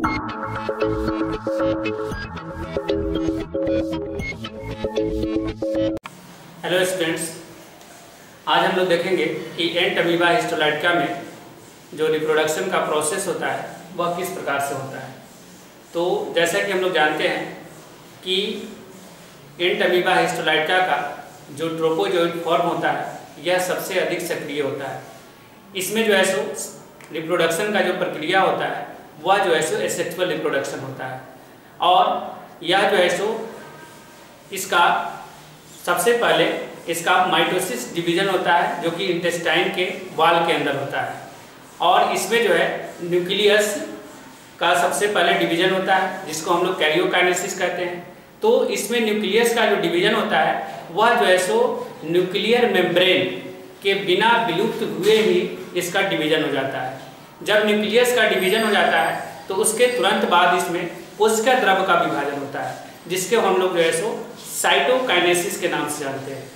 Hello students, आज हम लोग देखेंगे कि एंटामीबा हिस्टोलाइटिका में जो रिप्रोडक्शन का प्रोसेस होता है वह किस प्रकार से होता है। तो जैसा कि हम लोग जानते हैं कि एंटामीबा हिस्टोलाइटिका का जो ट्रोपोजोइट फॉर्म होता है यह सबसे अधिक सक्रिय होता है। इसमें जो है सो रिप्रोडक्शन का जो प्रक्रिया होता है वह जो है सो एसेक्सुअल रिप्रोडक्शन होता है, और यह जो है सो इसका सबसे पहले इसका माइटोसिस डिवीजन होता है जो कि इंटेस्टाइन के वाल के अंदर होता है, और इसमें जो है न्यूक्लियस का सबसे पहले डिवीजन होता है जिसको हम लोग कैरियोकाइनेसिस कहते हैं। तो इसमें न्यूक्लियस का जो डिवीजन होता है वह जो है सो न्यूक्लियर मेम्ब्रेन के बिना विलुप्त हुए ही इसका डिवीजन हो जाता है। जब न्यूक्लियस का डिवीजन हो जाता है तो उसके तुरंत बाद इसमें कोशिका द्रव का विभाजन होता है जिसके हम लोग जो है सो साइटोकाइनेसिस के नाम से जानते हैं।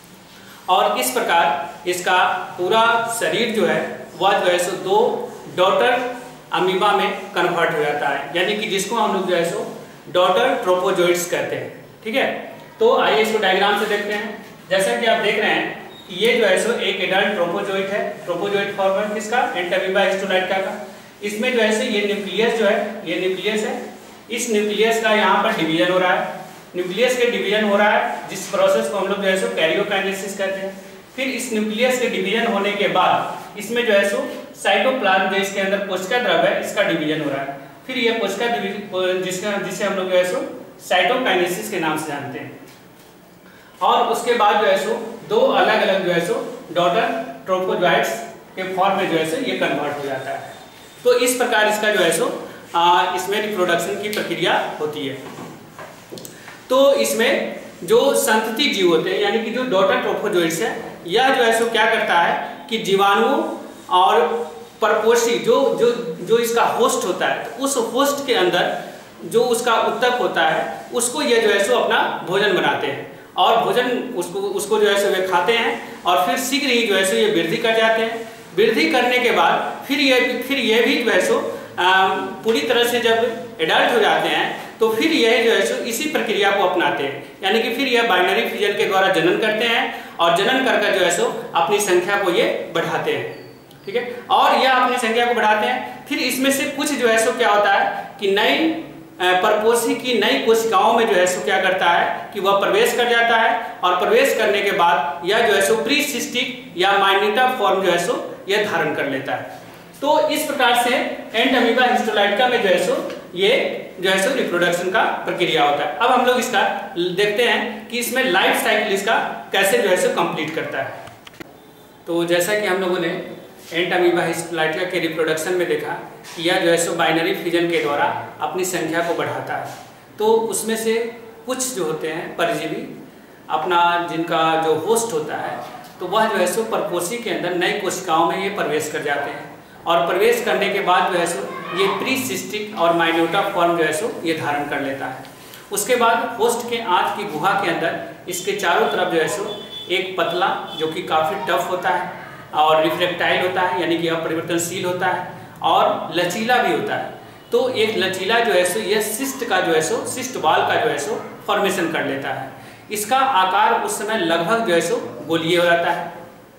और इस प्रकार इसका पूरा शरीर जो है वह जो है सो दो डॉटर अमीबा में कन्वर्ट हो जाता है, यानी कि जिसको हम लोग जो है सो डॉटर ट्रोपोजोइट्स कहते हैं। ठीक है, तो आइए इसको डायग्राम से देखते हैं। जैसा कि आप देख रहे हैं कि ये जो है सो एक एडल्ट ट्रोपोजोइट है। ट्रोपोजोइट फॉर्म है किसका? एंटामीबा हिस्टोलाइटिका का। इसमें जो है सो ये न्यूक्लियस जो है, ये न्यूक्लियस है। इस न्यूक्लियस का यहाँ पर डिवीजन हो रहा है। न्यूक्लियस के डिवीजन हो रहा है जिस प्रोसेस को हम लोग जो है सो कैरियोकाइनेसिस कहते हैं। फिर इस न्यूक्लियस के डिवीजन होने के बाद इसमें जो है सो साइटोप्लाज्म जो इसके अंदर कोशिका द्रव है इसका डिवीजन हो रहा है। फिर ये कोशिका जिसे हम लोग जो है सो साइटोकाइनेसिस के नाम से जानते हैं। और उसके बाद जो है सो दो अलग अलग जो है सो डॉटर ट्रोपोजोइट्स के फॉर्म में जो है सो ये कन्वर्ट हो जाता है। तो इस प्रकार इसका जो है सो इसमें रिप्रोडक्शन की प्रक्रिया होती है। तो इसमें जो संतति जीव होते हैं यानी कि जो डॉटर ट्रोपोजोइट्स है, यह जो है सो क्या करता है कि जीवाणु और परपोषी जो इसका होस्ट होता है, तो उस होस्ट के अंदर जो उसका उत्तक होता है उसको ये जो है सो अपना भोजन बनाते हैं, और भोजन उसको जो है सो वे खाते हैं, और फिर शीघ्र ही जो है सो ये वृद्धि कर जाते हैं। वृद्धि करने के बाद फिर ये भी जो है सो पूरी तरह से जब एडल्ट हो जाते हैं तो फिर यह जो है सो इसी प्रक्रिया को अपनाते हैं, यानी कि फिर यह बाइनरी फिजन के द्वारा जनन करते हैं, और जनन कर जो है सो अपनी संख्या को ये बढ़ाते हैं। ठीक है, और यह अपनी संख्या को बढ़ाते हैं। फिर इसमें से कुछ जो है सो क्या होता है कि नई परपोषी की नई कोशिकाओं में जो है सो क्या करता है कि वह प्रवेश कर जाता है, और प्रवेश करने के बाद यह जो है सो प्रीसिस्टिक या माइन्यूटा फॉर्म जो है सो यह धारण कर लेता है। तो इस प्रकार से एंटामीबा हिस्टोलाइटिका में जो है सो ये जो है सो रिप्रोडक्शन का प्रक्रिया होता है। अब हम लोग इसका देखते हैं कि इसमें लाइफ साइकिल इसका कैसे जो है सो कंप्लीट करता है। तो जैसा कि हम लोगों ने एंटामीबा हिस्टोलाइटिका के रिप्रोडक्शन में देखा कि यह जो है सो बाइनरी फिजन के द्वारा अपनी संख्या को बढ़ाता है। तो उसमें से कुछ जो होते हैं परजीवी अपना जिनका जो होस्ट होता है तो वह जो है सो परपोषी के अंदर नई कोशिकाओं में ये प्रवेश कर जाते हैं, और प्रवेश करने के बाद जो है सो ये प्रीसिस्टिक और माइन्यूटा फॉर्म जो है सो ये धारण कर लेता है। उसके बाद होस्ट के आंत की गुहा के अंदर इसके चारों तरफ जो है सो एक पतला जो कि काफ़ी टफ होता है और रिफ्रैक्टाइल होता है, यानी कि अपरिवर्तनशील होता है, और लचीला भी होता है। तो एक लचीला जो है सो यह सिस्ट का जो है सो सिस्ट बाल का जो है सो फॉर्मेशन कर लेता है। इसका आकार उस समय लगभग जो है सो गोलीय हो जाता है।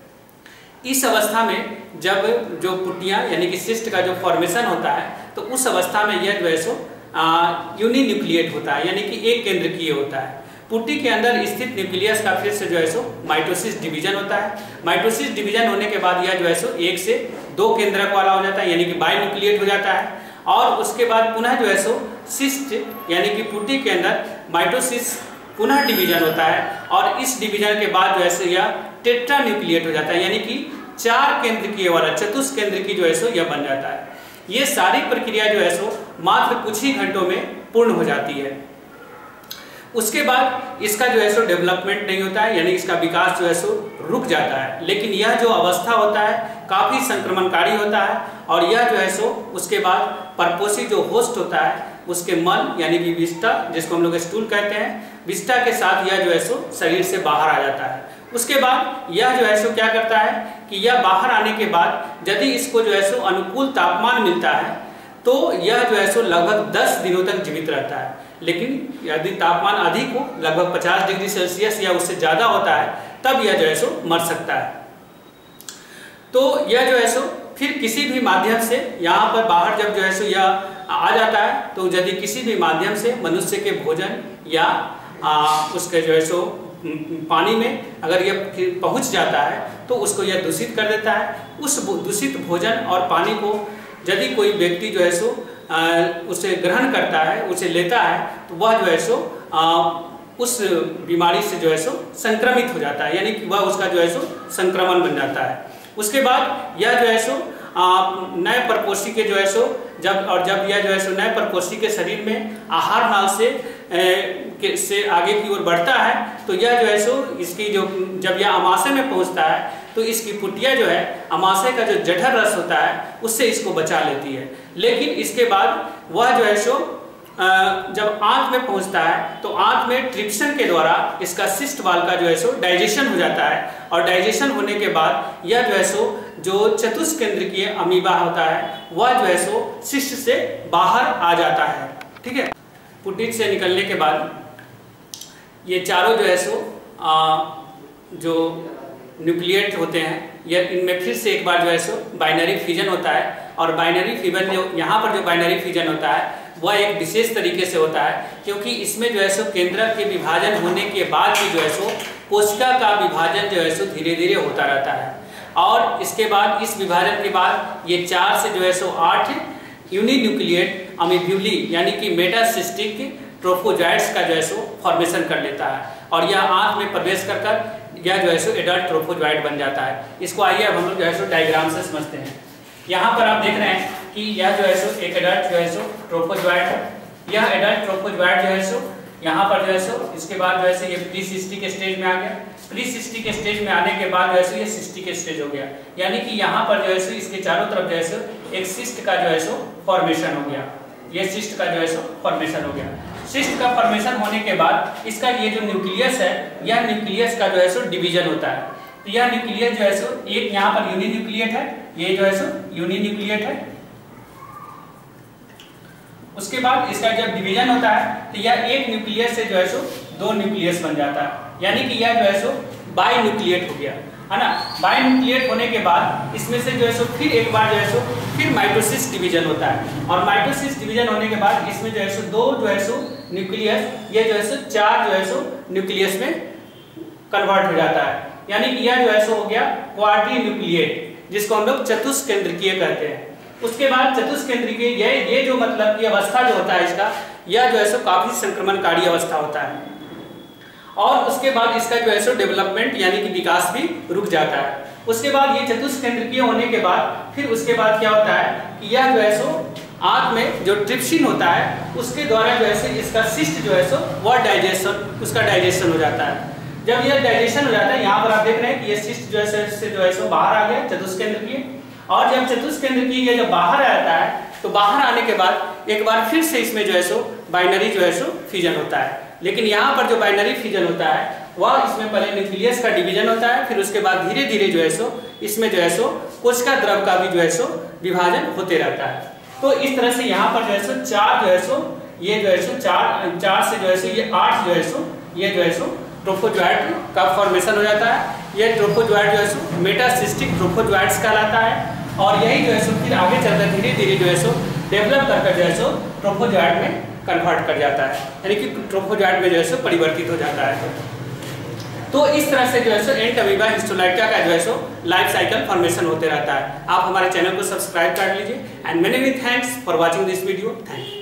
इस अवस्था में जब जो पुट्टियाँ यानी कि सिस्ट का जो फॉर्मेशन होता है तो उस अवस्था में यह जो है सो यूनिन्यूक्लिएट होता है, यानी कि एक केंद्रकीय होता है। पुट्टी के अंदर स्थित न्यूक्लियस का फिर से जो है सो माइटोसिस डिवीजन होता है। माइटोसिस डिवीजन होने के बाद यह जो है सो 1 से 2 केंद्रक वाला हो जाता है, यानी कि बाइन्यूक्लिएट हो जाता है। और उसके बाद पुनः जो है सो सिस्ट यानी कि पुट्टी के अंदर माइटोसिस पुनः डिवीजन होता है, और इस डिवीजन के बाद जो है सो यह टेट्रान्यूक्लिएट हो जाता है, यानी कि 4 केंद्रकीय वाला चतुष्केंद्रकी जो है सो यह बन जाता है। ये सारी प्रक्रिया जो है सो मात्र कुछ ही घंटों में पूर्ण हो जाती है। उसके बाद इसका जो है सो डेवलपमेंट नहीं होता है, यानी इसका विकास जो है सो रुक जाता है। लेकिन यह जो अवस्था होता है काफ़ी संक्रमणकारी होता है, और यह जो है सो उसके बाद परपोषी जो होस्ट होता है उसके मल यानी कि विस्टा, जिसको हम लोग स्टूल कहते हैं, विस्टा के साथ यह जो है सो शरीर से बाहर आ जाता है। उसके बाद यह जो है सो क्या करता है कि यह बाहर आने के बाद यदि इसको जो है सो अनुकूल तापमान मिलता है तो यह जो है सो लगभग 10 दिनों तक जीवित रहता है। लेकिन यदि तापमान अधिक हो, लगभग 50 डिग्री सेल्सियस या उससे ज़्यादा होता है, तब यह जो है सो मर सकता है। तो यह जो है सो फिर किसी भी माध्यम से यहाँ पर बाहर जब जो है सो यह आ जाता है, तो यदि किसी भी माध्यम से मनुष्य के भोजन या उसके जो है सो पानी में अगर यह पहुँच जाता है तो उसको यह दूषित कर देता है। उस दूषित भोजन और पानी को यदि कोई व्यक्ति जो है सो उसे ग्रहण करता है, उसे लेता है, तो वह जो है सो उस बीमारी से जो है सो संक्रमित हो जाता है, यानी कि वह उसका जो है सो संक्रमण बन जाता है। उसके बाद यह जो है सो नए प्रकोष्ठी के जो है सो जब यह जो है सो नए प्रकोष्ठी के शरीर में आहार नाल से आगे की ओर बढ़ता है, तो यह जो है सो इसकी जो जब यह आमाशय में पहुंचता है तो इसकी पुटिया जो है आमाशय का जो जठर रस होता है उससे इसको बचा लेती है। लेकिन इसके बाद वह जो है सो जब आंत में पहुंचता है तो आंत में ट्रिप्सन के द्वारा इसका सिस्ट वाल का जो है सो डाइजेशन हो जाता है, और डाइजेशन होने के बाद यह जो है सो जो चतुष्केंद्रीय अमीबा होता है वह जो है सो सिस्ट से बाहर आ जाता है। ठीक है, पुटिक से निकलने के बाद ये चारों जो है सो जो न्यूक्लिएट होते हैं, यह इनमें फिर से एक बार जो है सो बाइनरी फिजन होता है। और बाइनरी फिजन जो यहाँ पर जो बाइनरी फिजन होता है वह एक विशेष तरीके से होता है, क्योंकि इसमें जो है सो केंद्रक के विभाजन होने के बाद भी जो है सो कोशिका का विभाजन जो है सो धीरे धीरे होता रहता है। और इसके बाद इस विभाजन के बाद ये 4 से जो है सो 8 यूनिन्यूक्लिएट अमीब्यूली यानी कि मेटासिस्टिक ट्रोफोजॉइट्स का जो है सो फॉर्मेशन कर लेता है, और यह आंत में प्रवेश कर यह जो है सो एडल्ट ट्रोफोजॉइट बन जाता है। इसको आइए अब हम लोग जो है सो डायग्राम से समझते हैं। यहाँ पर आप देख रहे हैं कि यह जो है सो एक एडल्ट जो है सो ट्रोफोजॉइट है। यह एडल्ट ट्रोफोजॉइट जो है सो यहाँ पर जो है सो इसके बाद जो है सो ये प्रीसिस्टिक स्टेज में आ गया। प्रीसिस्टिक स्टेज में आने के बाद जो है सो ये सिस्टिक स्टेज हो गया, यानी कि यहाँ पर जो है सो इसके चारों तरफ जो है सो एक सिस्ट का जो है सो फॉर्मेशन हो गया। ये सिस्ट का जो है सो फॉर्मेशन हो गया। सिस्ट का फॉर्मेशन होने के बाद इसका ये जो न्यूक्लियस है, यह न्यूक्लियस का जो है सो डिवीजन होता है। तो यह न्यूक्लियस जो है सो एक यहाँ पर यूनिन्यूक्लिएट है, ये जो है सो यूनिन्यूक्लिएट है। उसके बाद इसका जब डिवीजन होता है तो यह एक न्यूक्लियस से जो है सो 2 न्यूक्लियस बन जाता है, यानी कि यह जो है सो बाई न्यूक्लिएट हो गया, है ना। बाई न्यूक्लिएट होने के बाद इसमें से जो है सो फिर एक बार जो है सो फिर माइटोसिस डिवीजन होता है, और माइटोसिस डिवीजन होने के बाद इसमें जो है सो 2 जो है सो न्यूक्लियस, ये जो है सो 4 जो है सो न्यूक्लियस में कन्वर्ट हो जाता है, यानी कि यह जो है सो हो गया क्वाड्री न्यूक्लिएट, जिसको हम लोग चतुष्केंद्रीय कहते हैं। उसके बाद चतुष्केंद्रीय ये जो मतलब की अवस्था जो होता है इसका, यह जो है सो काफी संक्रमणकारी अवस्था होता है, और उसके बाद इसका जो है सो डेवलपमेंट यानी कि विकास भी रुक जाता है। उसके बाद ये चतुष्केंद्रीय होने के बाद फिर उसके बाद क्या होता है कि यह जो है सो आंत में जो ट्रिप्सिन होता है उसके द्वारा जो है सो इसका सिस्ट जो है सो वह उसका डाइजेशन हो जाता है। जब यह डाइजेशन हो जाता है, यहाँ पर आप देख रहे हैं कि ये सिस्ट जो है सो बाहर आ गया चतुष्केंद्रीय, और जब चतुष्केंद्रीय जब बाहर आता है तो बाहर आने के बाद एक बार फिर से इसमें जो है सो बाइनरी जो है सो फिजन होता है। लेकिन यहाँ पर जो बाइनरी फिजन होता है वह इसमें पहले न्यूक्लियस का डिवीजन होता है, फिर उसके बाद धीरे धीरे जो है सो इसमें जो है सो कोशिका द्रव का भी जो है सो विभाजन होते रहता है। तो इस तरह से यहाँ पर जो है सो 4 जो है सो ये जो है सो 4 से जो है सो ये 8 जो है सो ये जो है सो ट्रोफोजॉइट का फॉर्मेशन हो जाता है। ये ट्रोफोजॉइट जो है सो मेटासिस्टिक ट्रोफोजॉइट्स कहलाता है, और यही जो है सो फिर आगे चलकर धीरे धीरे जो है सो डेवलप करके जो है सो ट्रोफोजॉइट में कन्वर्ट कर जाता है, यानी कि ट्रोफोजॉइट में जो है सो परिवर्तित हो जाता है। तो इस तरह से जो है सो एंटामोएबा हिस्टोलाइटिका का जो है सो लाइफ साइकिल फॉर्मेशन होते रहता है। आप हमारे चैनल को सब्सक्राइब कर लीजिए, and many thanks for watching this video. Thank you.